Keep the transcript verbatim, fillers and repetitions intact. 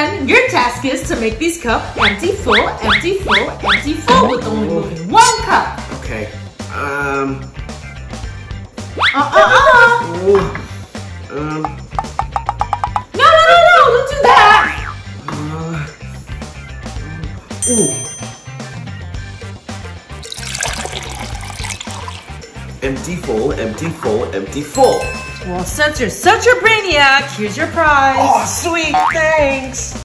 Then your task is to make these cups empty, full, empty, full, empty, full with only moving one cup. Okay. Um. Uh uh uh. Oh, um. No no no no! Don't do that. Uh. Ooh. Empty, full, empty, full, empty, full. Well, since you're such a brainiac, here's your prize. Oh, sweet, thanks.